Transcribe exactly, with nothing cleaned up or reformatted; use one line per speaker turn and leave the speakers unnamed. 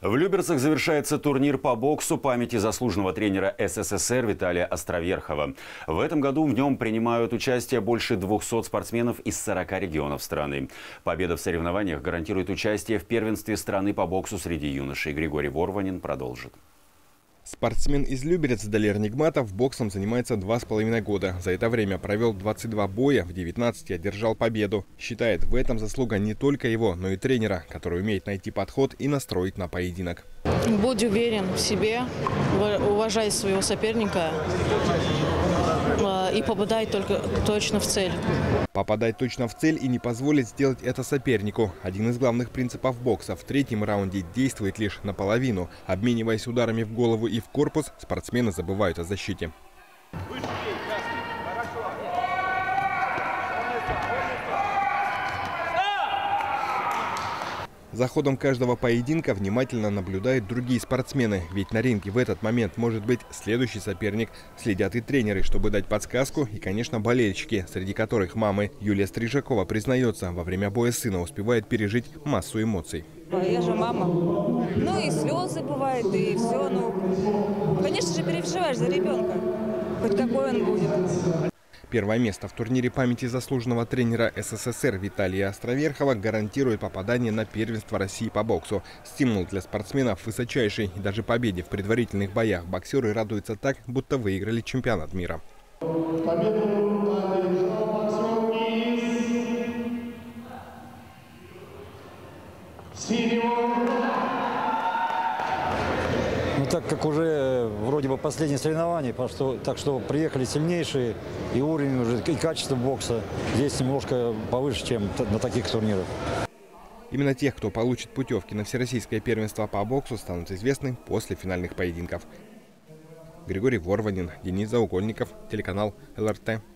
В Люберцах завершается турнир по боксу памяти заслуженного тренера СССР Виталия Островерхова. В этом году в нем принимают участие больше двухсот спортсменов из сорока регионов страны. Победа в соревнованиях гарантирует участие в первенстве страны по боксу среди юношей. Григорий Ворванин продолжит.
Спортсмен из Люберец Далер Нигматов боксом занимается два с половиной года. За это время провел двадцать два боя, в девятнадцати одержал победу. Считает, в этом заслуга не только его, но и тренера, который умеет найти подход и настроить на поединок.
Будь уверен в себе, уважай своего соперника и попадай только точно в цель.
Попадать точно в цель и не позволить сделать это сопернику. Один из главных принципов бокса. В третьем раунде действует лишь наполовину. Обмениваясь ударами в голову и в корпус, спортсмены забывают о защите. За ходом каждого поединка внимательно наблюдают другие спортсмены. Ведь на ринге в этот момент может быть следующий соперник. Следят и тренеры, чтобы дать подсказку. И, конечно, болельщики, среди которых мамы. Юлия Стрижакова признается, во время боя сына успевает пережить массу эмоций.
Я же мама. Ну и слезы бывают, и все. Ну, конечно же, переживаешь за ребенка. Хоть какой он будет.
Первое место в турнире памяти заслуженного тренера СССР Виталия Островерхова гарантирует попадание на первенство России по боксу. Стимул для спортсменов высочайший. И даже победе в предварительных боях боксеры радуются так, будто выиграли чемпионат мира.
Ну, так как уже вроде бы последние соревнования, что, так что приехали сильнейшие, и уровень уже, и качество бокса здесь немножко повыше, чем на таких турнирах.
Именно тех, кто получит путевки на всероссийское первенство по боксу, станут известны после финальных поединков. Григорий Ворванин, Денис Заугольников, телеканал эл эр тэ.